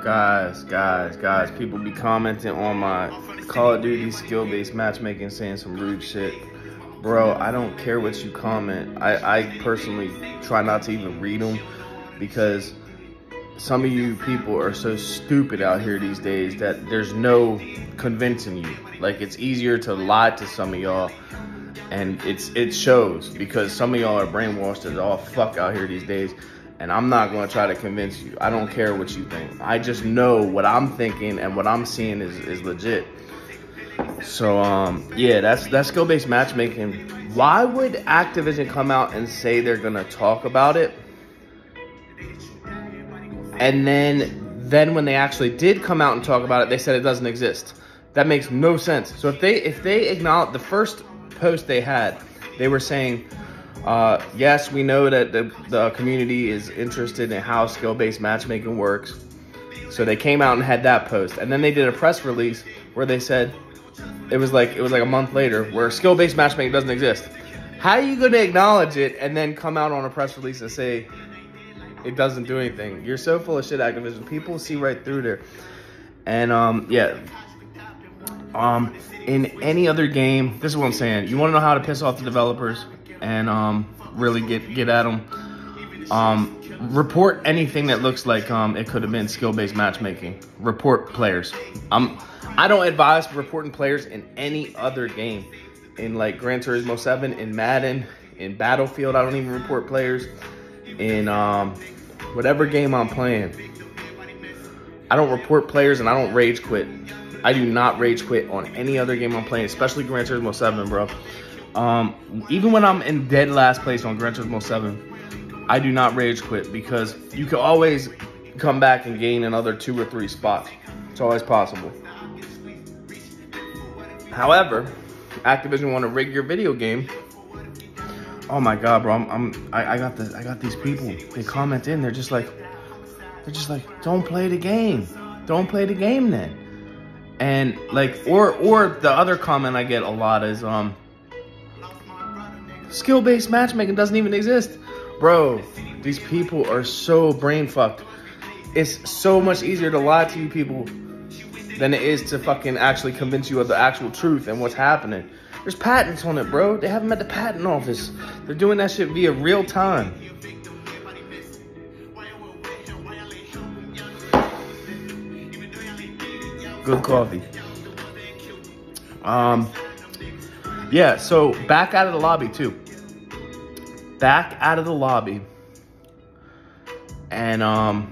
Guys, people be commenting on my Call of Duty skill-based matchmaking saying some rude shit. Bro, I don't care what you comment. I personally try not to even read them because some of you people are so stupid out here these days that there's no convincing you. Like, it's easier to lie to some of y'all, and it shows because some of y'all are brainwashed as all fuck out here these days. And I'm not going to try to convince you. I don't care what you think. I just know what I'm thinking and what I'm seeing is legit. So, yeah, that's skill-based matchmaking. Why would Activision come out and say they're going to talk about it? And then when they actually did come out and talk about it, they said it doesn't exist. That makes no sense. So if they acknowledge the first post they had, they were saying, yes, we know that the community is interested in how skill-based matchmaking works. So they came out and had that post. And then they did a press release where they said, it was like a month later, where skill-based matchmaking doesn't exist. How are you going to acknowledge it and then come out on a press release and say it doesn't do anything? You're so full of shit, Activision. People see right through there. And, yeah. In any other game, this is what I'm saying. You want to know how to piss off the developers and really get at them? Report anything that looks like it could have been skill-based matchmaking. Report players. I don't advise reporting players in any other game. In like Gran Turismo 7, in Madden, in Battlefield, I don't even report players. In whatever game I'm playing, I don't report players and I don't rage quit. I do not rage quit on any other game I'm playing, especially Gran Turismo 7, bro. Even when I'm in dead last place on Gran Turismo 7, I do not rage quit because you can always come back and gain another 2 or 3 spots. It's always possible. However, Activision want to rig your video game. Oh my God, bro! I got these people. They comment in. They're just like, don't play the game. Don't play the game then. And like, or the other comment I get a lot is skill-based matchmaking doesn't even exist. Bro, these people are so brain fucked. It's so much easier to lie to you people than it is to fucking actually convince you of the actual truth and what's happening. There's patents on it, bro. They have them at the patent office. They're doing that shit via real time. Good coffee. Yeah, so back out of the lobby too. Back out of the lobby. And all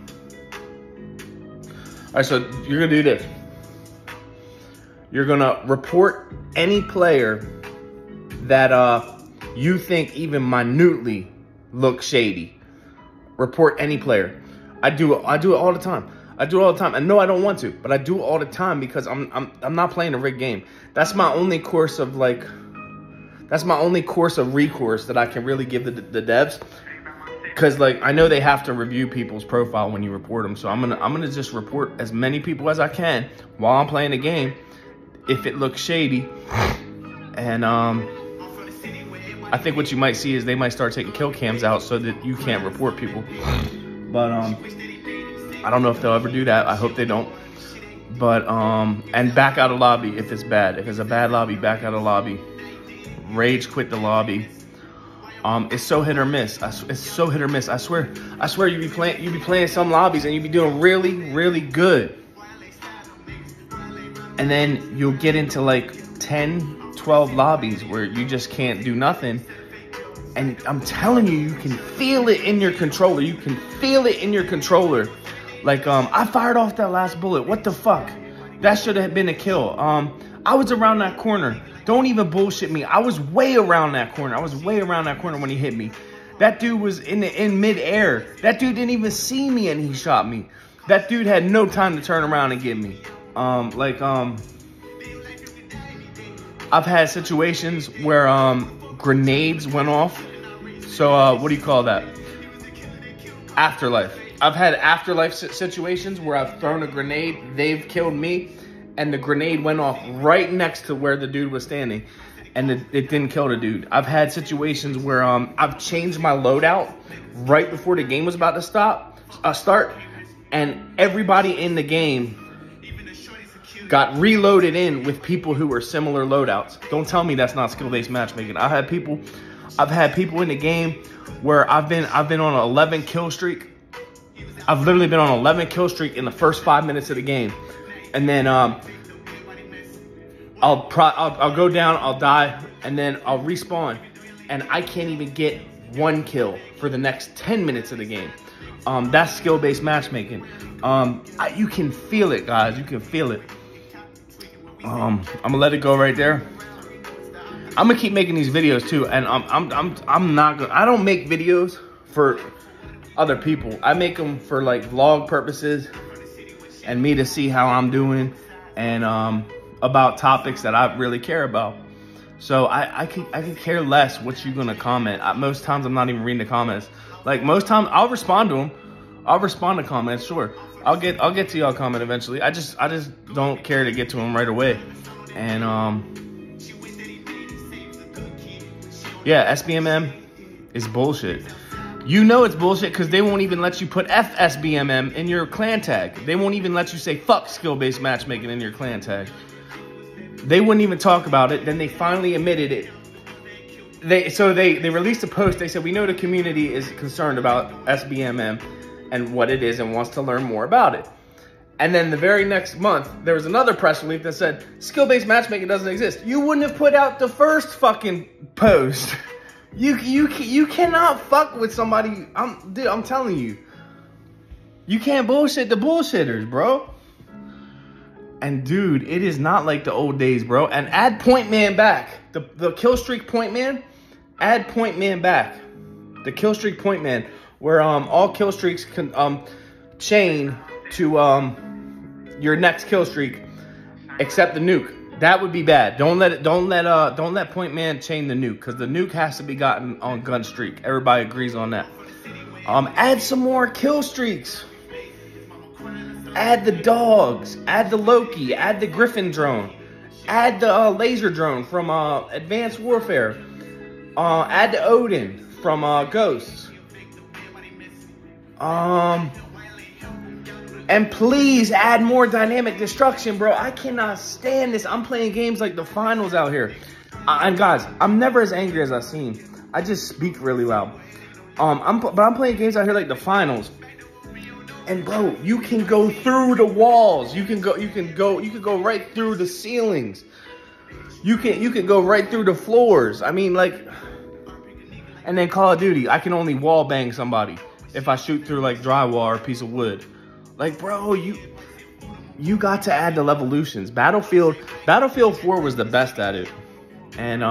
right, so you're gonna do this. You're gonna report any player that you think even minutely looks shady. Report any player. I do it all the time. I do it all the time. I know I don't want to, but I do it all the time because I'm not playing a rigged game. That's my only course of recourse that I can really give the devs. Because like I know they have to review people's profile when you report them. So I'm gonna just report as many people as I can while I'm playing the game if it looks shady. And I think what you might see is they might start taking kill cams out so that you can't report people. But I don't know if they'll ever do that. I hope they don't. But and back out of lobby if it's bad. If it's a bad lobby, back out of lobby. Rage quit the lobby. It's so hit or miss. It's so hit or miss. I swear you be playing some lobbies and you be doing really, really good. And then you'll get into like 10, 12 lobbies where you just can't do nothing. And I'm telling you, you can feel it in your controller. You can feel it in your controller. Like, I fired off that last bullet. What the fuck? That should have been a kill. I was around that corner. Don't even bullshit me. I was way around that corner. I was way around that corner when he hit me. That dude was in mid-air. That dude didn't even see me and he shot me. That dude had no time to turn around and get me. I've had situations where grenades went off. So what do you call that? Afterlife. I've had afterlife situations where I've thrown a grenade, they've killed me, and the grenade went off right next to where the dude was standing, and it didn't kill the dude. I've had situations where I've changed my loadout right before the game was about to start, And everybody in the game got reloaded in with people who were similar loadouts. Don't tell me that's not skill-based matchmaking. I've had people in the game where I've been on an 11 kill streak. I've literally been on an 11 kill streak in the first 5 minutes of the game. And then I'll go down, I'll die, and then I'll respawn. And I can't even get 1 kill for the next 10 minutes of the game. That's skill-based matchmaking. You can feel it, guys. You can feel it. I'm gonna let it go right there. I'm gonna keep making these videos too, and I'm not gonna. I don't make videos for other people. I make them for like vlog purposes and me to see how I'm doing and about topics that I really care about. So I could care less what you're gonna comment. Most times I'm not even reading the comments. Like most times I'll respond to them. I'll respond to comments, sure. I'll get to y'all comment eventually. I just don't care to get to them right away. And yeah, SBMM is bullshit. You know it's bullshit because they won't even let you put FSBMM in your clan tag. They won't even let you say fuck skill-based matchmaking in your clan tag. They wouldn't even talk about it. Then they finally admitted it. They released a post. They said, we know the community is concerned about SBMM and what it is and wants to learn more about it. And then the very next month, there was another press release that said, skill-based matchmaking doesn't exist. You wouldn't have put out the first fucking post. You cannot fuck with somebody. Dude, I'm telling you. You can't bullshit the bullshitters, bro. And dude, it is not like the old days, bro. And add Point Man back. The kill streak Point Man. Add Point Man back. The kill streak Point Man. Where all kill streaks can chain to your next kill streak except the nuke. That would be bad. Don't let Point Man chain the nuke, because the nuke has to be gotten on gun streak. Everybody agrees on that. Add some more kill streaks. Add the dogs. Add the Loki. Add the Griffin drone. Add the laser drone from Advanced Warfare. Add the Odin from Ghosts. And please add more dynamic destruction, bro. I cannot stand this. I'm playing games like the finals out here. And guys, I'm never as angry as I seem. I just speak really loud. But I'm playing games out here like the finals. And bro, you can go through the walls. You can go right through the ceilings. You can go right through the floors. I mean, like, and then Call of Duty, I can only wall bang somebody if I shoot through like drywall or a piece of wood. Like, bro, you got to add the Levolutions. Battlefield 4 was the best at it. And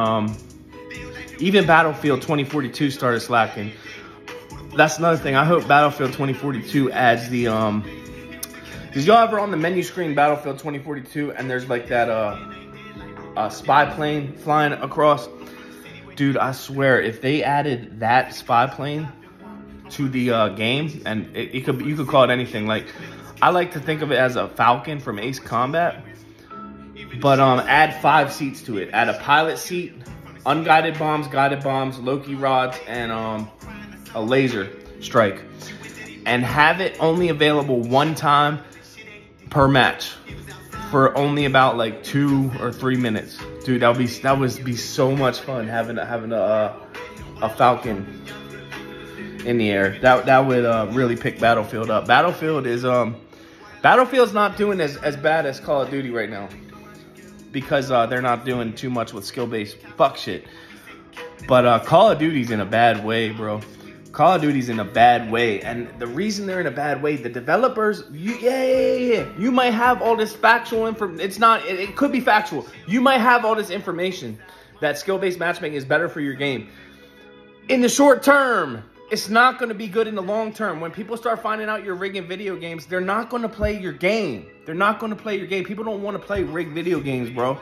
even Battlefield 2042 started slacking. That's another thing. I hope Battlefield 2042 adds the did y'all ever on the menu screen Battlefield 2042 and there's like that spy plane flying across? Dude, I swear if they added that spy plane to the game, and you could call it anything. Like, I like to think of it as a Falcon from Ace Combat, but add 5 seats to it. Add a pilot seat, unguided bombs, guided bombs, Loki rods, and a laser strike, and have it only available 1 time per match for only about like 2 or 3 minutes. Dude, that would be so much fun having a Falcon in the air. That would really pick Battlefield up. Battlefield's not doing as bad as Call of Duty right now, because they're not doing too much with skill-based fuck shit. But Call of Duty's in a bad way, bro. Call of Duty's in a bad way, and the reason they're in a bad way, the developers, you might have all this factual information. It could be factual. You might have all this information that skill-based matchmaking is better for your game. In the short term, it's not going to be good in the long term. When people start finding out you're rigging video games, they're not going to play your game. They're not going to play your game. People don't want to play rigged video games, bro.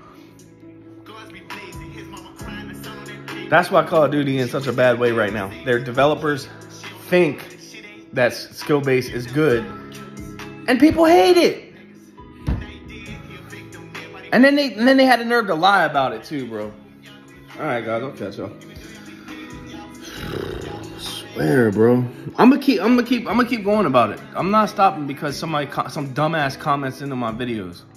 That's why Call of Duty is in such a bad way right now. Their developers think that skill-based is good, and people hate it. And then they had the nerve to lie about it too, bro. All right, guys, I'll catch y'all. Where, bro? I'm gonna keep going about it. I'm not stopping because some dumbass comments into my videos.